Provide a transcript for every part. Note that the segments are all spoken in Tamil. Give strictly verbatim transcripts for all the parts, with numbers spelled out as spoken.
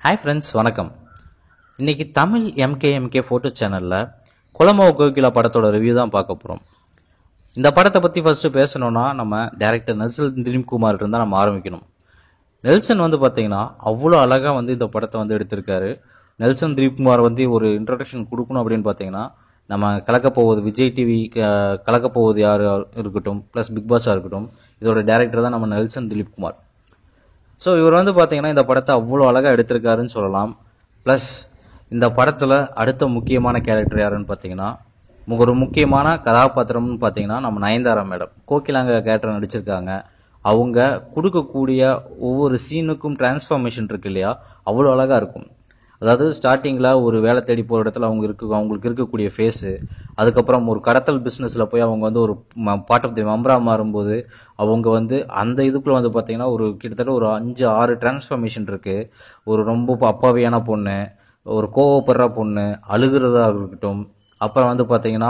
ஹாய் ஃப்ரெண்ட்ஸ், வணக்கம். இன்னைக்கு தமிழ் எம்கேஎம்கே ஃபோட்டோ சேனலில் குலமோ கோகிலா படத்தோட ரிவ்யூ தான் பார்க்க போகிறோம். இந்த படத்தை பற்றி ஃபர்ஸ்ட்டு பேசணுன்னா நம்ம டைரக்டர் நெல்சன் திலீப்குமார் இருந்தால் நம்ம ஆரம்பிக்கணும். நெல்சன் வந்து பார்த்தீங்கன்னா அவ்வளோ அழகாக வந்து இந்த படத்தை வந்து எடுத்திருக்காரு. நெல்சன் திலீப்குமார் வந்து ஒரு இன்ட்ரடக்ஷன் கொடுக்கணும் அப்படின்னு பார்த்தீங்கன்னா நம்ம கலக்கப்போவது விஜய் டிவி கலக்கப்போவது யார் இருக்கட்டும், ப்ளஸ் பிக் பாஸாக இருக்கட்டும், இதோட டைரக்டர் தான் நம்ம நெல்சன் திலீப்குமார். ஸோ இவர் வந்து பார்த்தீங்கன்னா இந்த படத்தை அவ்வளோ அழகாக எடுத்திருக்காருன்னு சொல்லலாம். ப்ளஸ் இந்த படத்தில் அடுத்த முக்கியமான கேரக்டர் யாருன்னு பார்த்தீங்கன்னா ஒரு முக்கியமான கதாபாத்திரம்னு பார்த்தீங்கன்னா நம்ம நயன்தாரா மேடம் கோகிலாங்க கேரக்டர் நடிச்சிருக்காங்க. அவங்க கொடுக்கக்கூடிய ஒவ்வொரு சீனுக்கும் டிரான்ஸ்ஃபார்மேஷன் இருக்கு இல்லையா, அவ்வளோ அழகாக இருக்கும். அதாவது ஸ்டார்டிங்கில் ஒரு வேலை தேடி போகிற இடத்துல அவங்க இருக்கு அவங்களுக்கு இருக்கக்கூடிய ஃபேஸு, அதுக்கப்புறம் ஒரு கடத்தல் பிஸ்னஸில் போய் அவங்க வந்து ஒரு பார்ட் ஆஃப் தி மெம்பராக மாறும்போது அவங்க வந்து அந்த இதுக்குள்ளே வந்து பார்த்தீங்கன்னா ஒரு கிட்டத்தட்ட ஒரு அஞ்சு ஆறு டிரான்ஸ்ஃபார்மேஷன் இருக்குது. ஒரு ரொம்ப அப்பாவியான பொண்ணு, ஒரு கோவப்படுற பொண்ணு, அழுகிறதா இருக்கட்டும், அப்புறம் வந்து பார்த்தீங்கன்னா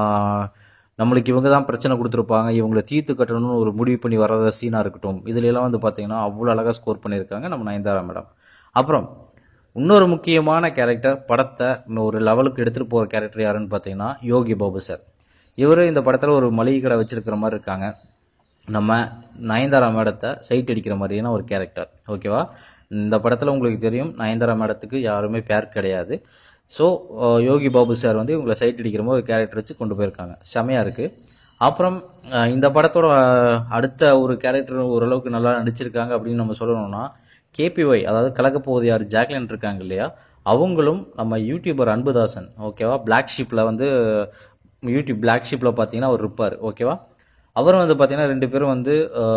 நம்மளுக்கு இவங்க தான் பிரச்சனை கொடுத்துருப்பாங்க, இவங்களை தீர்த்து கட்டணும்னு ஒரு முடிவு பண்ணி வர்றத சீனாக இருக்கட்டும், இதுலலாம் வந்து பார்த்தீங்கன்னா அவ்வளோ அழகாக ஸ்கோர் பண்ணியிருக்காங்க நம்ம நயன்தாரா மேடம். அப்புறம் இன்னொரு முக்கியமான கேரக்டர், படத்தை ஒரு லெவலுக்கு எடுத்துகிட்டு போகிற கேரக்டர் யாருன்னு பார்த்தீங்கன்னா யோகி பாபு சார். இவர் இந்த படத்தில் ஒரு மளிகை கடை வச்சிருக்கிற மாதிரி இருக்காங்க. நம்ம நயன்தாரா மேடத்தை சைட் அடிக்கிற மாதிரியான ஒரு கேரக்டர். ஓகேவா? இந்த படத்தில் உங்களுக்கு தெரியும் நயன்தாரா மேடத்துக்கு யாருமே பேர் கிடையாது. ஸோ யோகி பாபு சார் வந்து இவங்களை சைட் அடிக்கிற மாதிரி ஒரு கேரக்டர் வச்சு கொண்டு போயிருக்காங்க. செமையாக இருக்குது. அப்புறம் இந்த படத்தோட அடுத்த ஒரு கேரக்டர் ஓரளவுக்கு நல்லா நடிச்சிருக்காங்க அப்படின்னு நம்ம சொல்லணும்னா கேபிஒய், அதாவது கலக்கப்போவது யார் ஜாக்லின் இருக்காங்க இல்லையா, அவங்களும் நம்ம யூடியூபர் அன்புதாசன். ஓகேவா? பிளாக் ஷீப்பில் வந்து யூடியூப் பிளாக் ஷீப்பில் பார்த்தீங்கன்னா அவர் இருப்பார். ஓகேவா? அவரும் வந்து பார்த்தீங்கன்னா ரெண்டு பேரும் வந்து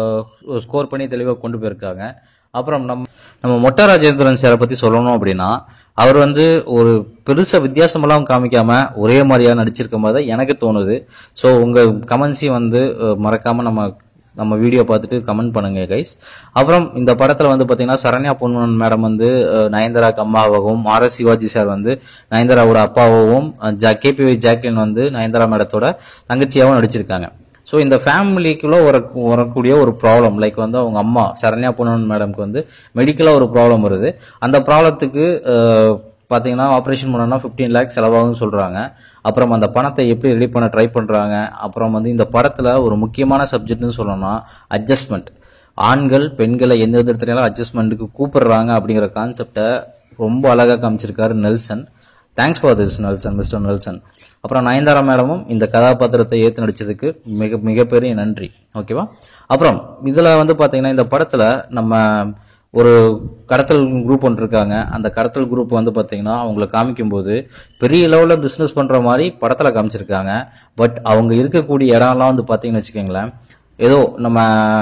ஸ்கோர் பண்ணி தெளிவாக கொண்டு போயிருக்காங்க. அப்புறம் நம்ம நம்ம மொட்டை ராஜேந்திரன் சாரை பற்றி சொல்லணும் அப்படின்னா அவர் வந்து ஒரு பெருசாக வித்தியாசமெல்லாம் காமிக்காம ஒரே மாதிரியாக நடிச்சிருக்க மாதிரி தான் எனக்கு தோணுது. ஸோ உங்கள் கமெண்ட்ஸையும் வந்து மறக்காமல் நம்ம நம்ம வீடியோ பார்த்துட்டு கமெண்ட் பண்ணுங்க கைஸ். அப்புறம் இந்த படத்தில் வந்து பார்த்தீங்கன்னா சரண்யா பொன்வன் மேடம் வந்து நயன்தாராக்கு அம்மாவாகவும், ஆர் எஸ் சிவாஜி சார் வந்து நயன்தாராவோட அப்பாவாகவும், கேபிஒய் ஜாக்லின் வந்து நயன்தாரா மேடத்தோட தங்கச்சியாகவும் நடிச்சிருக்காங்க. ஸோ இந்த ஃபேமிலிக்குள்ள வர வரக்கூடிய ஒரு ப்ராப்ளம், லைக் வந்து அவங்க அம்மா சரண்யா பொன்வன் மேடம்க்கு வந்து மெடிக்கலாக ஒரு ப்ராப்ளம் வருது. அந்த ப்ராப்ளத்துக்கு பார்த்தீங்கன்னா ஆப்ரேஷன் பண்ணோன்னா ஃபிஃப்டீன் லேக்ஸ் செலவாகும்னு சொல்கிறாங்க. அப்புறம் அந்த பணத்தை எப்படி ரெடி பண்ண ட்ரை பண்ணுறாங்க. அப்புறம் வந்து இந்த படத்தில் ஒரு முக்கியமான சப்ஜெக்ட்னு சொல்லணும்னா அட்ஜஸ்ட்மெண்ட். ஆண்கள் பெண்களை எந்த விதத்தினாலும் அட்ஜஸ்ட்மெண்ட்டுக்கு கூப்பிடுறாங்க அப்படிங்கிற கான்செப்டை ரொம்ப அழகாக காமிச்சிருக்காரு Nelson. Thanks for this Nelson, mister Nelson. அப்புறம் நயன்தாரா மேடமும் இந்த கதாபாத்திரத்தை ஏற்று நடிச்சதுக்கு மிக மிகப்பெரிய நன்றி. ஓகேவா? அப்புறம் இதில் வந்து பார்த்தீங்கன்னா இந்த படத்தில் நம்ம ஒரு கடத்தல் குரூப் ஒன்று இருக்காங்க. அந்த கடத்தல் குரூப் வந்து பார்த்தீங்கன்னா அவங்கள காமிக்கும்போது பெரிய லெவலில் பிஸ்னஸ் பண்ணுற மாதிரி படத்தில் காமிச்சிருக்காங்க. பட் அவங்க இருக்கக்கூடிய இடம்லாம் வந்து பார்த்தீங்கன்னு வச்சுக்கோங்களேன், ஏதோ நம்ம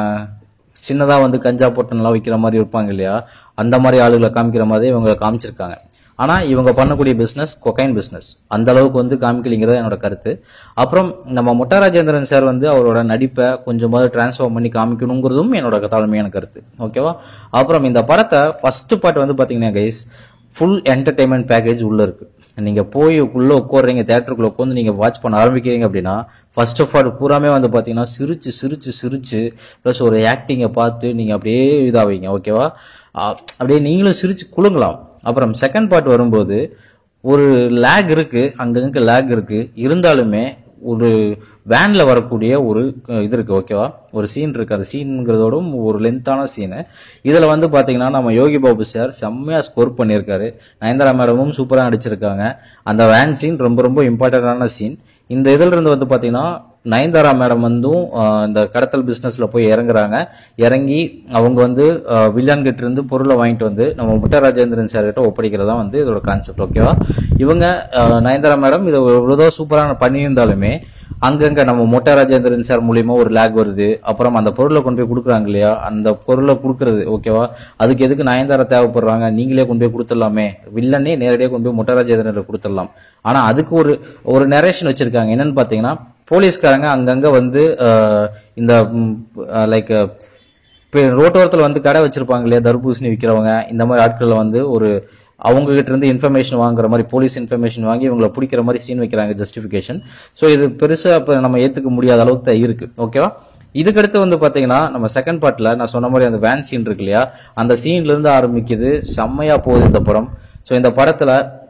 சின்னதாக வந்து கஞ்சா பொட்டன்லாம் விற்கிற மாதிரி இருப்பாங்க இல்லையா, அந்த மாதிரி ஆளுகளை காமிக்கிற மாதிரி இவங்க காமிச்சிருக்காங்க. ஆனால் இவங்க பண்ணக்கூடிய பிஸ்னஸ் கொக்கைன் பிஸ்னஸ், அந்த அளவுக்கு வந்து காமிக்கலிங்கிறது என்னோட கருத்து. அப்புறம் நம்ம மொட்டை ராஜேந்திரன் சார் வந்து அவரோட நடிப்பை கொஞ்சமாவது டிரான்ஸ்ஃபார்ம் பண்ணி காமிக்கணுங்கிறதும் என்னோட தாழ்மையான கருத்து. ஓகேவா? அப்புறம் இந்த படத்தை ஃபர்ஸ்ட் பார்ட் வந்து பார்த்தீங்கன்னா கைஸ் ஃபுல் என்டர்டைன்மெண்ட் பேக்கேஜ் உள்ளே இருக்குது. நீங்கள் போய் உள்ளே உட்காடுறீங்க, தேட்டருக்குள்ளே உட்காந்து நீங்கள் வாட்ச் பண்ண ஆரம்பிக்கிறீங்க அப்படின்னா ஃபர்ஸ்ட் ஆஃப் ஆல் பூராமே வந்து பார்த்தீங்கன்னா சிரிச்சு சிரிச்சு சிரிச்சு ப்ளஸ் ஒரு ஆக்டிங்கை பார்த்து நீங்கள் அப்படியே இதாவீங்க. ஓகேவா? அப்படியே நீங்களும் சிரிச்சு குலுங்கலாம். அப்புறம் செகண்ட் பார்ட் வரும்போது ஒரு லேக் இருக்குது, அங்கங்கே லேக் இருக்குது, இருந்தாலுமே ஒரு வேனில் வரக்கூடிய ஒரு இது இருக்குது. ஓகேவா? ஒரு சீன் இருக்குது. அந்த சீனுங்கிறதோடும் ஒரு லென்த்தான சீனு. இதில் வந்து பார்த்தீங்கன்னா நம்ம யோகி பாபு சார் செம்மையாக ஸ்கோர் பண்ணியிருக்காரு. நயன்தாரா மேடமும் சூப்பராக நடிச்சிருக்காங்க. அந்த வேன் சீன் ரொம்ப ரொம்ப இம்பார்ட்டண்டான சீன். இந்த இதில் இருந்து வந்து பார்த்தீங்கன்னா நயன்தாரா மேடம் வந்தும் இந்த கடத்தல் பிஸ்னஸில் போய் இறங்குறாங்க. இறங்கி அவங்க வந்து வில்லன் கிட்ட இருந்து பொருளை வாங்கிட்டு வந்து நம்ம மொட்டை ராஜேந்திரன் சார் கிட்ட ஒப்படைக்கிறதா வந்து இதோட கான்செப்ட். ஓகேவா? இவங்க நயன்தாரா மேடம் இதை எவ்வளோ சூப்பராக பண்ணியிருந்தாலுமே அங்கங்க நம்ம மொட்டை ராஜேந்திரன் சார் மூலியமா ஒரு லேக் வருது. அப்புறம் அந்த பொருளை கொண்டு போய் கொடுக்குறாங்க இல்லையா, அந்த பொருளை கொடுக்கறது. ஓகேவா? அதுக்கு எதுக்கு நயன்தாரா தேவைப்படுறாங்க, நீங்களே கொண்டு போய் கொடுத்துடலாமே, வில்லனே நேரடியாக கொண்டு போய் மொட்டை ராஜேந்திரன் கொடுத்துடலாம். ஆனா அதுக்கு ஒரு ஒரு நரேஷன் வச்சிருக்காங்க. என்னன்னு பாத்தீங்கன்னா போலீஸ்காரங்க அங்கங்க வந்து இந்த லைக் ரோட்டோரத்தில் வந்து கடை வச்சிருப்பாங்க இல்லையா, தர்பூசணி விற்கிறவங்க, இந்த மாதிரி ஆட்களை வந்து ஒரு அவங்க கிட்ட இருந்து இன்ஃபர்மேஷன் வாங்குற மாதிரி, போலீஸ் இன்ஃபர்மேஷன் வாங்கி இவங்களை பிடிக்கிற மாதிரி சீன் வைக்கிறாங்க, ஜஸ்டிஃபிகேஷன். ஸோ இது பெருசாக இப்போ நம்ம ஏற்றுக்க முடியாத அளவுக்கு தான் இருக்கு. ஓகேவா? இதுக்கடுத்து வந்து பாத்தீங்கன்னா நம்ம செகண்ட் பார்ட்ல நான் சொன்ன மாதிரி அந்த வேன் சீன் இருக்கு இல்லையா, அந்த சீன்ல இருந்து ஆரம்பிக்குது, செம்மையா போகுது இந்த படம். ஸோ இந்த படத்துல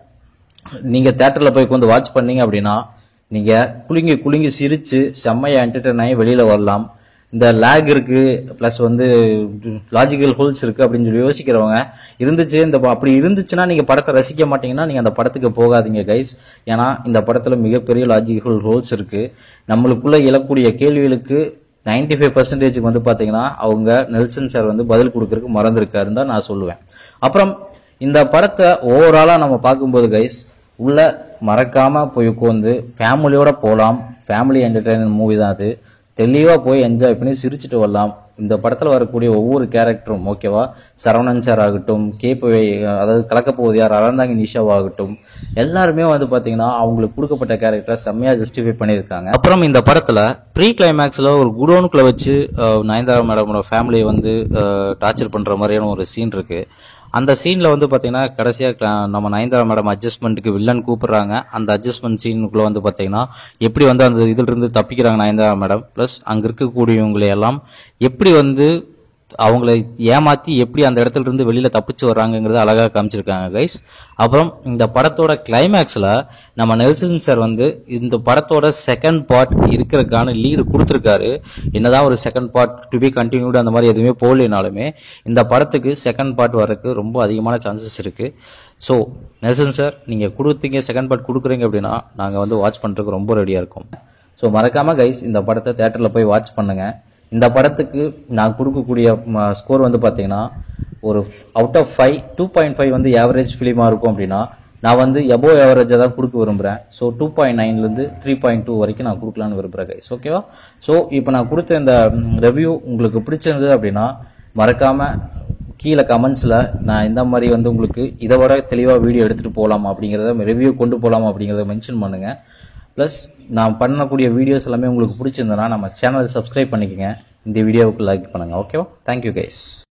நீங்க தியேட்டர்ல போய் வந்து வாட்ச் பண்ணீங்க அப்படின்னா நீங்க குலுங்கி குலுங்கி சிரிச்சு செம்மையா என்டர்டெயின் ஆகி வெளியில வரலாம். இந்த லேக் இருக்கு பிளஸ் வந்து லாஜிக்கல் ஹோல்ஸ் இருக்கு அப்படின்னு சொல்லி யோசிக்கிறவங்க இருந்துச்சு, இந்த அப்படி இருந்துச்சுன்னா நீங்க படத்தை ரசிக்க மாட்டீங்கன்னா நீங்க அந்த படத்துக்கு போகாதீங்க கைஸ். ஏன்னா இந்த படத்துல மிகப்பெரிய லாஜிக்கல் ஹோல்ஸ் இருக்கு. நம்மளுக்குள்ள எழக்கூடிய கேள்விகளுக்கு நைன்டி ஃபைவ் பர்சன்டேஜுக்கு வந்து பாத்தீங்கன்னா அவங்க நெல்சன் சார் வந்து பதில் கொடுக்கறதுக்கு மறந்துருக்காருன்னு தான் நான் சொல்லுவேன். அப்புறம் இந்த படத்தை ஓவராலா நம்ம பார்க்கும்போது கைஸ் உள்ள மறக்காம போய் உட்காந்து ஃபேமிலியோட போகலாம். ஃபேமிலி என்டர்டைன்மெண்ட் மூவி தான் அது. தெளிவா போய் என்ஜாய் பண்ணி சிரிச்சுட்டு வரலாம். இந்த படத்துல வரக்கூடிய ஒவ்வொரு கேரக்டரும் ஓகேவா, சரவணன் சார் ஆகட்டும், கேபி அதாவது கலக்கப்போவது யார் அறந்தாங்கி நிஷாவாகட்டும், எல்லாருமே வந்து பாத்தீங்கன்னா அவங்களுக்கு கொடுக்கப்பட்ட கேரக்டரை செம்மையா ஜஸ்டிஃபை பண்ணியிருக்காங்க. அப்புறம் இந்த படத்துல ப்ரீ கிளைமேக்ஸ்ல ஒரு குடோனுக்குள்ள வச்சு நயன்தாரா மேடமோட ஃபேமிலியை வந்து டார்ச்சர் பண்ற மாதிரியான ஒரு சீன் இருக்கு. அந்த சீன்ல வந்து பாத்தீங்கன்னா கடைசியா நம்ம நயன்தாரா மேடம் அட்ஜஸ்ட்மெண்ட்டுக்கு வில்லன் கூப்பிடுறாங்க. அந்த அட்ஜஸ்ட்மெண்ட் சீனுக்குள்ள வந்து பாத்தீங்கன்னா எப்படி வந்து அந்த இதுல இருந்து தப்பிக்கிறாங்க நயன்தாரா மேடம், பிளஸ் அங்க இருக்கக்கூடியவங்களை எல்லாம் எப்படி வந்து அவங்களை ஏமாத்தி எப்படி அந்த இடத்துல இருந்து வெளியில தப்பிச்சு வர்றாங்கிறத அழகா காமிச்சிருக்காங்க கைஸ். அப்புறம் இந்த படத்தோட கிளைமேக்ஸ்ல நம்ம நெல்சன் சார் வந்து இந்த படத்தோட செகண்ட் பார்ட் இருக்கிறதுக்கான லீடு கொடுத்துருக்காரு. என்னதான் ஒரு second part to be continued அந்த மாதிரி எதுவுமே போகலினாலுமே இந்த படத்துக்கு செகண்ட் பார்ட் வரக்கு ரொம்ப அதிகமான சான்சஸ் இருக்கு. ஸோ நெல்சன் சார் நீங்க கொடுத்தீங்க செகண்ட் பார்ட் கொடுக்குறீங்க அப்படின்னா நாங்க வந்து வாட்ச் பண்றதுக்கு ரொம்ப ரெடியா இருக்கோம். ஸோ மறக்காம கைஸ் இந்த படத்தை தியேட்டர்ல போய் வாட்ச் பண்ணுங்க. இந்த படத்துக்கு நான் கொடுக்கக்கூடிய ஸ்கோர் வந்து பாத்தீங்கன்னா ஒரு out of five two point five வந்து ஆவரேஜ் ஃபிலிமா இருக்கும் அப்படின்னா நான் வந்து எபோவ் ஆவரேஜா தான் கொடுக்க விரும்புறேன். ஸோ டூ பாயிண்ட் நைன்ல இருந்து த்ரீ பாயிண்ட் டூ வரைக்கும் நான் கொடுக்கலான்னு விரும்புறேன் கைஸ். ஓகேவா? ஸோ இப்போ நான் கொடுத்த இந்த ரிவ்யூ உங்களுக்கு பிடிச்சிருந்தது அப்படின்னா மறக்காம கீழே கமெண்ட்ஸ்ல நான் இந்த மாதிரி வந்து உங்களுக்கு இதை விட தெளிவா வீடியோ எடுத்துட்டு போகலாமா அப்படிங்கிறத ரிவ்யூ கொண்டு போகலாமா அப்படிங்கிறத மென்ஷன் பண்ணுங்க. பிளஸ் நான் பண்ணக்கூடிய வீடியோஸ் எல்லாமே உங்களுக்கு பிடிச்சிருந்தனா நம்ம சேனலை சப்ஸ்கிரைப் பண்ணிக்கங்க. இந்த வீடியோவுக்கு லைக் பண்ணுங்க. ஓகேவா? Thank you guys.